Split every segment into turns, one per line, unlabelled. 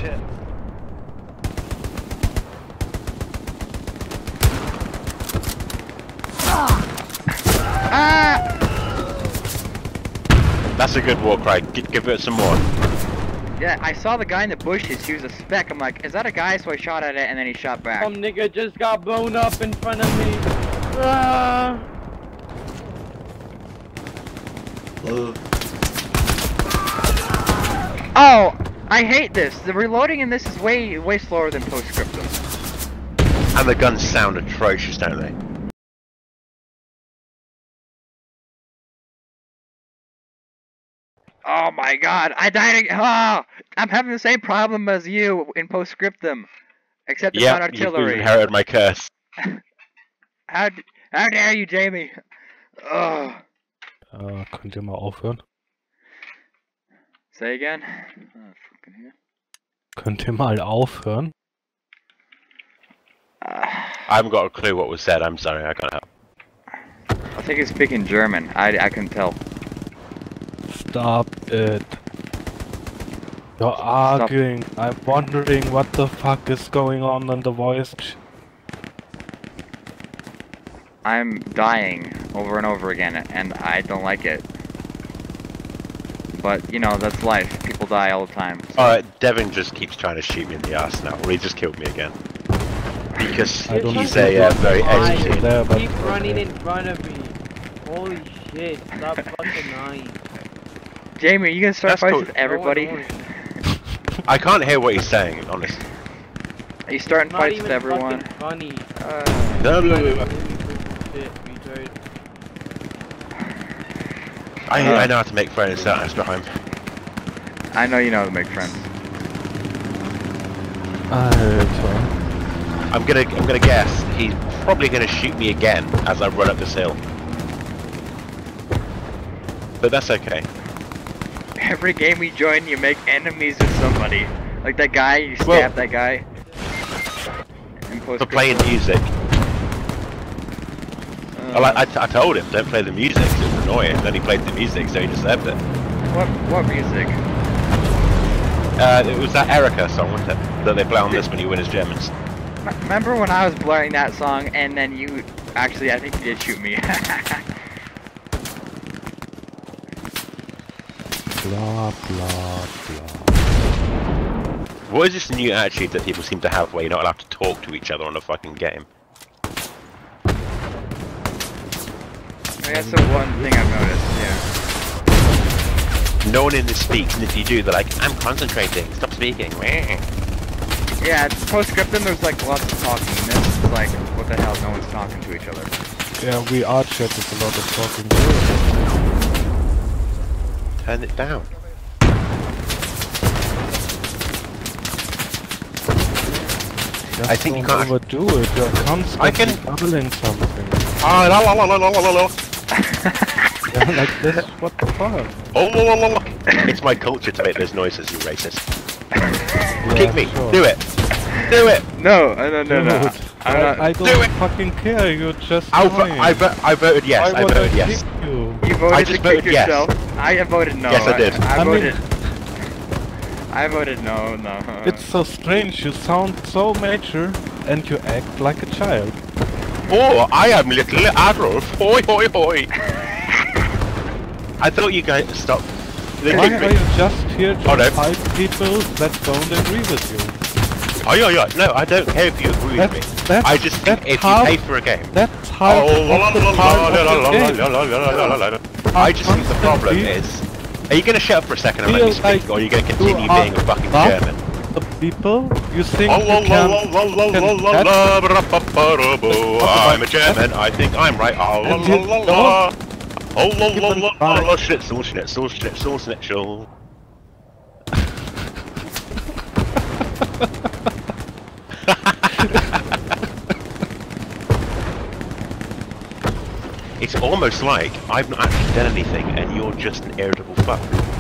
shit.
That's a good war cry. Give it some more.
Yeah, I saw the guy in the bushes. He was a speck. I'm like, is that a guy? So I shot at it, and then he shot back.
Some nigga just got blown up in front of me.
Oh, I hate this. The reloading in this is way slower than Postscriptum.
And the guns sound atrocious, don't they?
Oh my god, I died again. Oh, I'm having the same problem as you in Postscriptum. Except it's not artillery.
You've inherited my curse.
How dare you, Jamie? Oh.
Könnt ihr mal aufhören?
Say again? Oh, fucking hell.
Könnt ihr mal aufhören?
I haven't got a clue what was said. I'm sorry, I can't help.
I think he's speaking German. I can tell.
Stop it. You're arguing. I'm wondering what the fuck is going on in the voice.
I'm dying over and over again, and I don't like it. But, you know, that's life. People die all the time. So.
Alright, Devin just keeps trying to shoot me in the ass now. Well, he just killed me again. Because he's a very educated...
Keep running in front of me. Holy shit, stop fucking lying.
Jamie, are you gonna start fights with everybody?
I can't hear what he's saying, honest.
Are you starting
Not
fights
even
with everyone?
funny.
I know how to make friends, that extra time.
I know you know how to make friends.
I'm gonna guess he's probably gonna shoot me again as I run up this hill. But that's okay.
Every game we join, you make enemies with somebody. Like that guy, you stab that guy.
For playing music. I told him, don't play the music, it's annoying. Then he played the music, so he just left it.
What music?
It was that Erica song, wasn't it? That they play on this when you win as Germans.
Remember when I was blaring that song and then you... Actually, I think you did shoot me.
Blah, blah, blah.
What is this new attitude that people seem to have where you're not allowed to talk to each other on a fucking game?
That's the one thing I've noticed, yeah.
No one in this speaks, and if you do, they're like, I'm concentrating, stop speaking.
Yeah, it's Postscriptum, there's like lots of talking, and this is like, what the hell, no one's talking to each other.
Yeah, we are chat with a lot of talking.
Turn it down.
Just
I think you can't
overdo it, you're constantly doubling something.
Ah, la la la la la la la.
Yeah, like this, what the fuck?
Oh, la, la, la. It's my culture to make those noises, you racist.
Yeah,
Kick me,
sure.
do it! Do it!
No.
I don't fucking care, you're just
I voted yes, I voted yes.
You?
You voted to kick
yes.
yourself? I voted no.
Yes, I did.
I voted no.
It's so strange, you sound so mature, and you act like a child.
Oh, I am little Adolf. Hoi hoi hoi. I thought you guys stopped.
Why are you just here to
no.
fight people that don't agree with you?
Oh yeah. No, I don't care if you agree with me. I just think if you pay for a game.
That's how
I just think the problem is... Are you going to shut up for a second and let me speak, or are you going to continue being a fucking German?
The people you think
I'm a German, I think I'm right. Schnitzel, schnitzel, schnitzel, schnitzel. It's almost like I've not actually done anything and you're just an irritable fuck.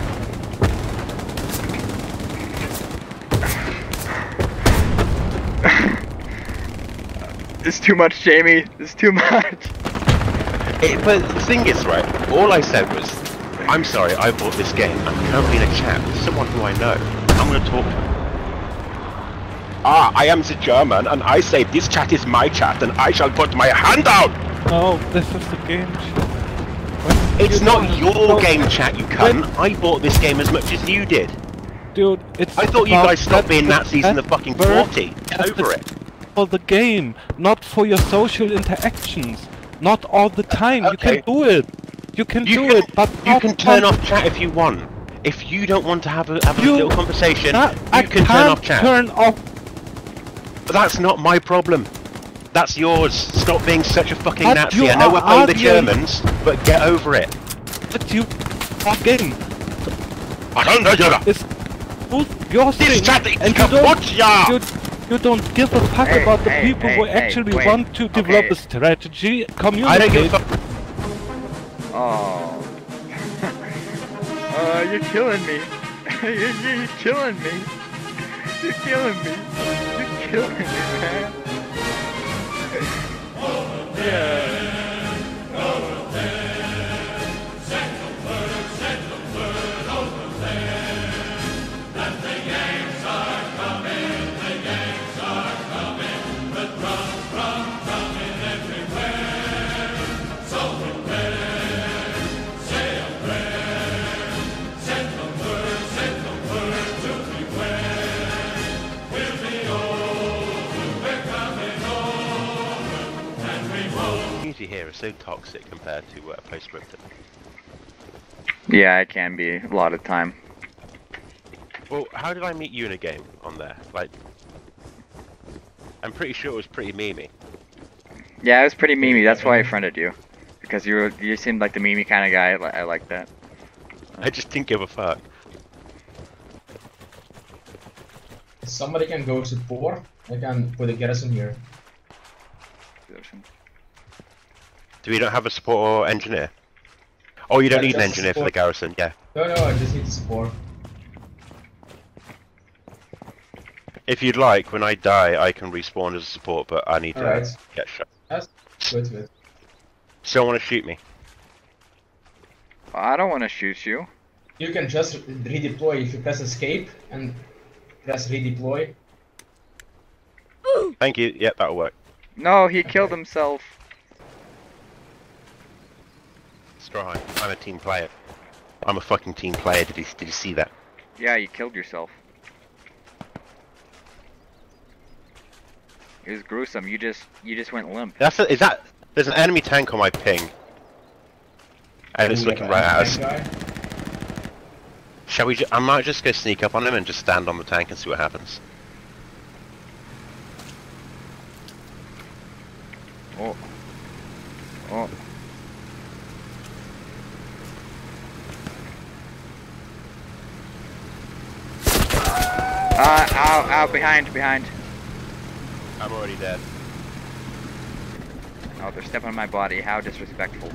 It's too much, Jamie. It's too much.
But the thing is, right, all I said was, I'm sorry, I bought this game. I'm currently in a chat with someone who I know. I'm going to talk to him. I am the German, and I say this chat is my chat, and I shall put my hand down!
No, this is the game chat.
It's not your
No.
game chat, you cunt. I bought this game as much as you did.
Dude, it's
I thought you
about
guys stopped being
that-
Nazis in the
that
fucking
verb
40. Get over it.
For the game, not for your social interactions. Not all the time. You
Okay.
can do it. You can
You
do
can,
it, but
you
not
can turn
on-
off chat if you want. If you don't want to have a
You-
little conversation,
I
you can
can't
turn off chat.
turn off.
But that's not my problem. That's yours. Stop being such a fucking
But
Nazi.
you
I know
are
we're playing the
arguing-
Germans, but get over it.
But you fucking
I don't know you.
is your
This
thing,
chat is
and you don't,
kaputt, ja!
you don't give a fuck
Hey,
about the
hey,
people who
hey,
actually
wait,
want to develop
okay.
a strategy, communicate.
I don't give a fuck.
Oh. You're killing me. You're killing me. You're killing me. You're killing me, man. Yeah.
Community here is so toxic compared to Postscripted.
Yeah, it can be a lot of time.
Well, how did I meet you in a game on there? Like, I'm pretty sure it was pretty memey.
Yeah, it was pretty memey. That's why I friended you, because you seemed like the memey kind of guy. I like that.
I just didn't give a fuck.
Somebody can go support. I can put a garrison here.
Do we don't have a support or engineer? Oh, you don't
Yeah,
need an
just
engineer for the
support.
garrison, yeah.
No, I just need support.
If you'd like, when I die, I can respawn as a support, but I need to
Alright.
get shot.
That's good.
Still want to shoot me?
I don't want to shoot you.
You can just redeploy if you press escape and press redeploy.
Thank you, yep, that'll work.
No, he killed himself.
Strong. I'm a team player. I'm a fucking team player, did you see that?
Yeah, you killed yourself. It was gruesome. You just went limp.
Is that... There's an enemy tank on my ping. And it's
Ooh,
looking
like
right at
a
us.
tank guy.
Shall we I might just go sneak up on him and just stand on the tank and see what happens.
Oh. Oh. Ow, behind.
I'm already dead.
Oh, they're stepping on my body. How disrespectful.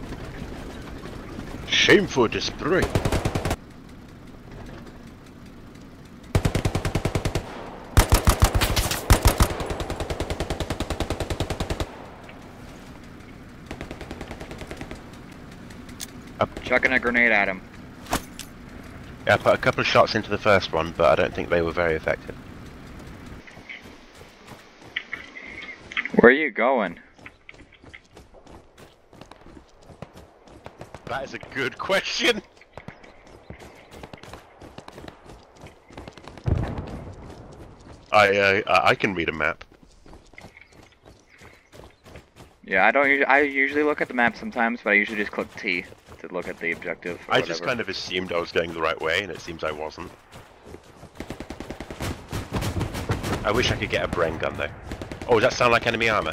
Shameful display.
Chucking a grenade at him.
Yeah, I put a couple of shots into the first one, but I don't think they were very effective.
Where are you going?
That is a good question. I can read a map.
Yeah, I usually look at the map sometimes, but I usually just click T to look at the objective. Or
I just
whatever.
kind of assumed I was going the right way, and it seems I wasn't. I wish I could get a brain gun though. Oh, does that sound like enemy armor?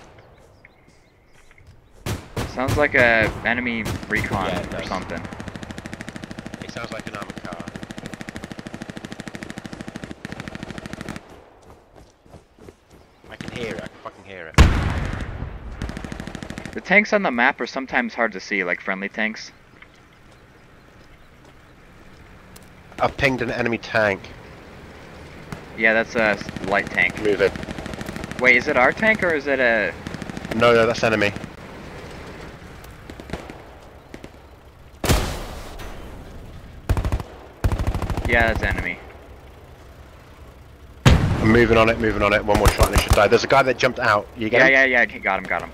Sounds like a enemy recon
Yeah, it
or
does.
something.
It sounds like an armored car. I can hear it. I can fucking hear it.
The tanks on the map are sometimes hard to see, like friendly tanks.
I've pinged an enemy tank.
Yeah, that's a light tank.
Move it.
Wait, is it our tank or is it a...
No, that's enemy.
Yeah, that's enemy.
I'm moving on it, moving on it. One more shot and it should die. There's a guy that jumped out. You get him?
Yeah, got him.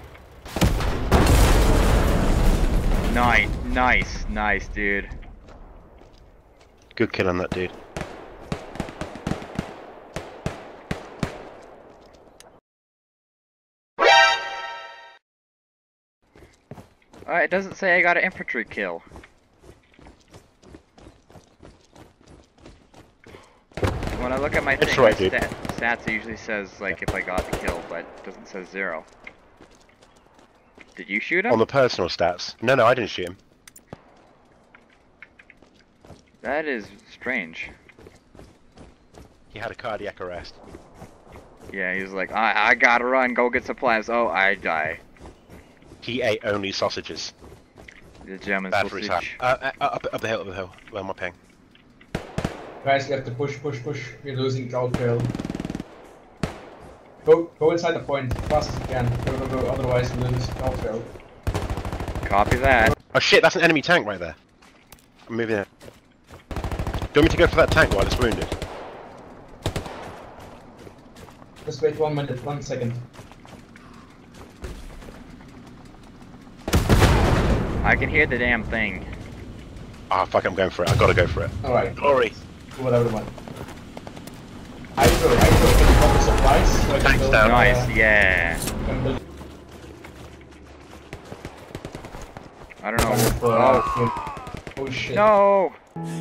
Nice, dude.
Good kill on that dude.
It doesn't say I got an infantry kill. When I look at my
It's
thing,
right,
my
dude.
stats, it usually says like if I got the kill, but it doesn't say 0. Did you shoot him?
On the personal stats. No, I didn't shoot him.
That is strange.
He had a cardiac arrest.
Yeah, he was like, I gotta run, go get supplies. Oh, I die.
He ate only sausages.
The German
Bad for his heart.
sausage.
Up the hill. Where am I paying?
Guys, we have to push. We're losing crowd kill. Go inside the point, fast as you can. Go, otherwise we lose crowd kill.
Copy that.
Oh shit, that's an enemy tank right there. I'm moving in. Do you want me to go for that tank while it's wounded?
Just wait 1 minute, 1 second.
I can hear the damn thing.
Ah, fuck, I'm going for it. I gotta go for it.
Alright,
Glory.
do whatever you want. Hydro, can you cover supplies? So I can
Tanks
build,
down.
Nice, yeah.
can build
I don't know.
for,
Oh,
oh shit.
no!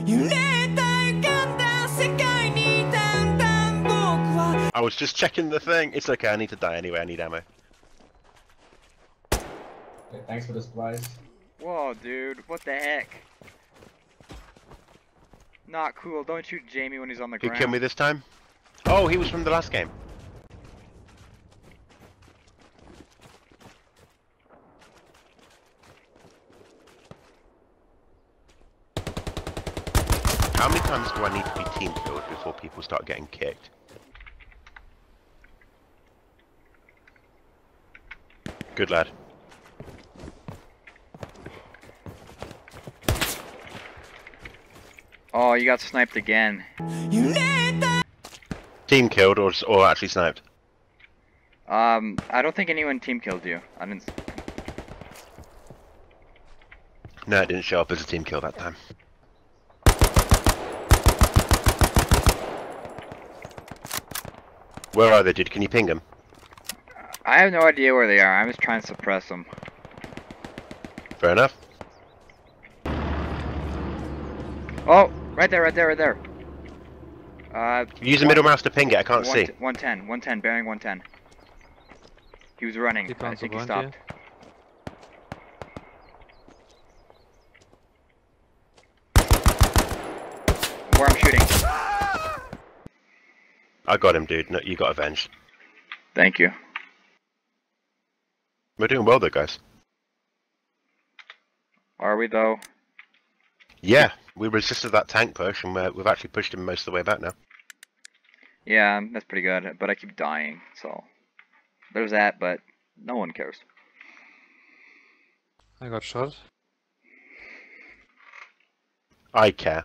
I was just checking the thing. It's okay, I need to die anyway. I need ammo.
Okay, thanks for the supplies.
Whoa, dude, what the heck? Not cool. Don't shoot Jamie when he's on the
Who
ground.
killed me this time? Oh, he was from the last game. How many times do I need to be team killed before people start getting kicked? Good lad.
Oh, you got sniped again.
Team killed or actually sniped?
I don't think anyone team killed you. I didn't.
No, it didn't show up as a team kill that time. Where are they, dude? Can you ping them?
I have no idea where they are. I'm just trying to suppress them.
Fair enough.
Oh, right there.
Use the middle mouse to ping it, I can't see.
110, bearing 110. He was running.
Keep
I
on
think he
supplying,
stopped. Where I'm shooting.
I got him, dude. No, you got avenged.
Thank you.
We're doing well though, guys.
Are we though?
Yeah, we resisted that tank push and we've actually pushed him most of the way back now.
Yeah, that's pretty good. But I keep dying, so there's that. But no one cares.
I got shot.
I care.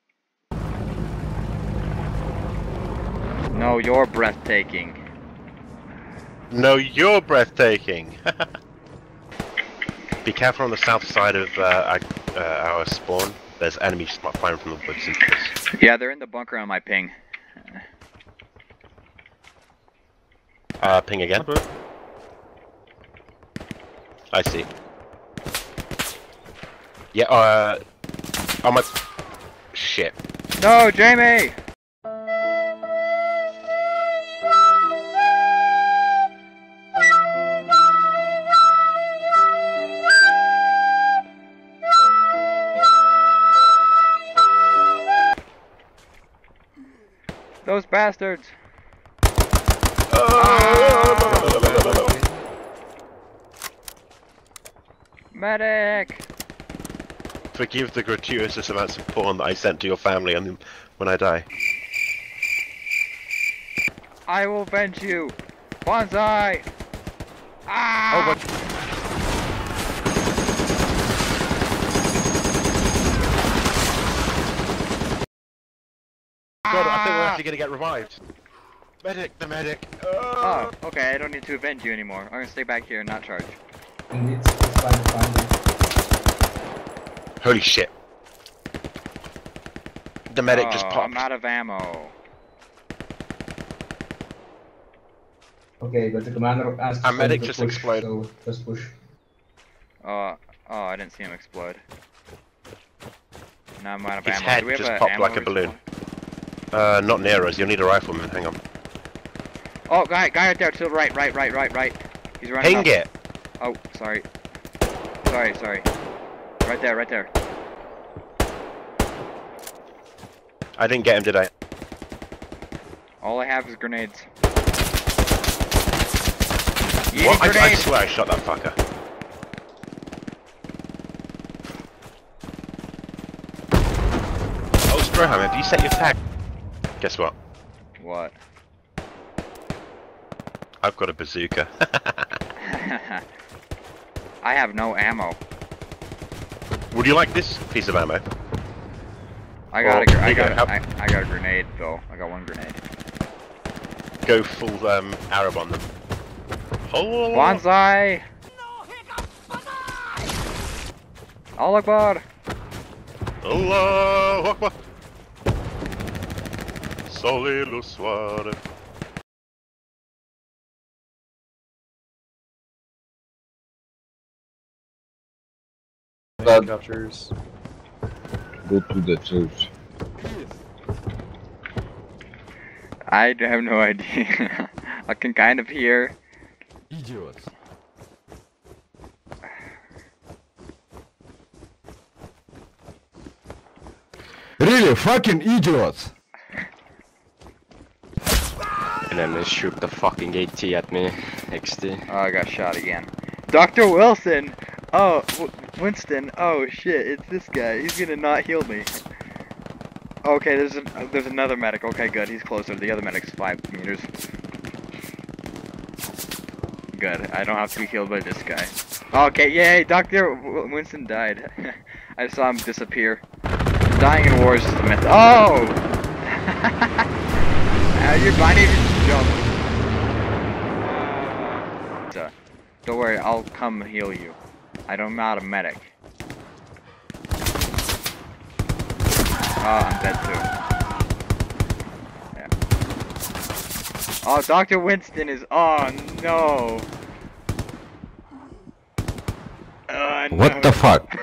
No, you're breathtaking.
No, you're breathtaking! Be careful on the south side of our spawn. There's enemies firing from the woods into us.
Yeah, they're in the bunker on my ping.
Ping again. I see. Yeah, oh my... Shit.
No, Jamie! Those bastards! Medic!
Forgive the gratuitous amounts of porn that I sent to your family and when I die.
I will avenge you! Bonsai! Ah!
Oh, what? God, I think we're actually gonna get revived. Medic, the medic.
Oh, okay, I don't need to avenge you anymore. I'm gonna stay back here and not charge.
And it's fine to find it.
Holy shit. The medic just popped.
I'm out of ammo.
Okay, but the commander asked
Our
us
medic
to
just
push,
exploded.
so just push.
Oh, I didn't see him explode. Now I'm out of
His
ammo.
head
Do we have
just
a
popped
ammo
like a balloon.
resupply?
Not near us. You'll need a rifleman. Hang on.
Oh, guy right there to the right. He's running
Ping
up.
it.
Oh, sorry. Sorry. Right there.
I didn't get him, did I?
All I have is grenades.
What? I
Grenade!
swear I shot that fucker. Oh, Stroham, have you set your tag? Guess what?
What?
I've got a bazooka.
I have no ammo.
Would you like this piece of ammo?
I got
Well,
a
you go, how-
I got a grenade though. I got one grenade.
Go full Arab on them. Oh,
Bonsai! Allah Akbar!
Allahu Akbar. Sole lo soare.
Helicopters.
Go to the church.
I have no idea. I can kind of hear.
Idiots.
Really, fucking idiots!
And then they shoot the fucking AT at me. XD.
Oh, I got shot again. Dr. Wilson! Oh, Winston. Oh shit, it's this guy. He's gonna not heal me. Okay, there's another medic. Okay, good. He's closer. The other medic's 5 meters. Good. I don't have to be healed by this guy. Okay, yay! Dr. Winston died. I saw him disappear. Dying in war is just a myth. Oh! Your body just jumped. Don't worry, I'll come heal you. I'm not a medic. Oh, I'm dead too. Yeah. Oh, Dr. Winston is. Oh no. No.
What the fuck?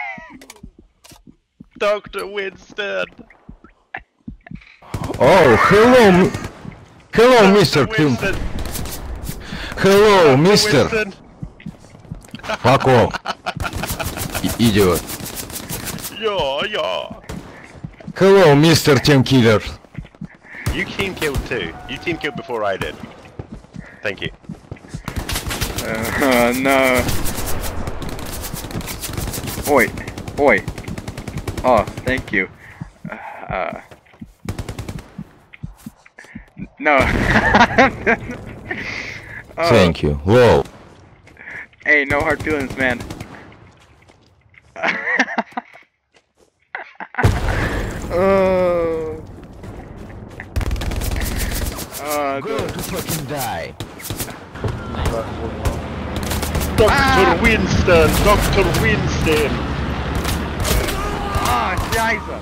Dr. Winston.
Oh, hello, hello, Mr. Kim.
Winston.
Hello, Mr.
Winston.
Fuck off, idiot.
Yeah.
Hello, Mr. Team Killer.
You team killed too. You team killed before I did. Thank you.
No. Oi. Oh, thank you. No. Oh.
Thank you. Whoa.
Hey, no hard feelings, man. Oh.
Go to fucking die.
Dr. Winston. Dr. Winston.
Scheiße.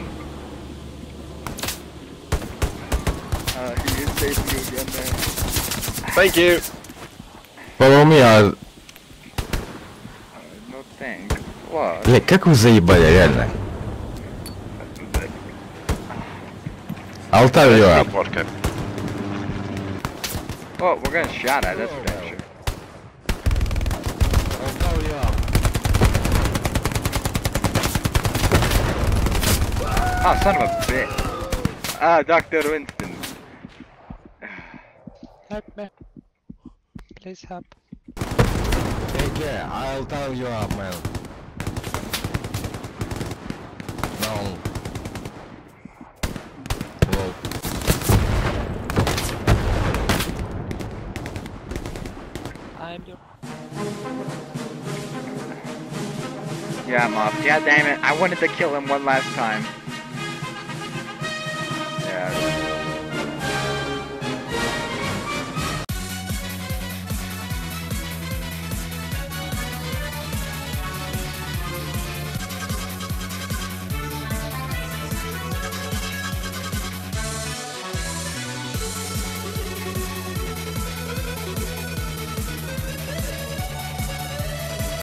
He is saving you again, man.
Thank you.
Follow me,
No thanks. What?
Бля, как вы заебали, реально. I'll tell you up.
Vodka.
Oh, we're getting shot at, that's for damn sure.
I'll tell you up.
Oh, son of a bitch. Ah, Dr. Winston.
Help me. Please help.
Take care, I'll tell you up, man. No. Whoa.
I'm your.
Yeah, I'm off. God damn it, I wanted to kill him one last time.